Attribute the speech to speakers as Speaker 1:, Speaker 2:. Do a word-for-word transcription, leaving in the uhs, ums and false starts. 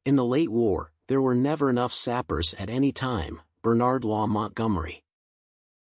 Speaker 1: In the late war, there were never enough sappers at any time. Bernard Law Montgomery.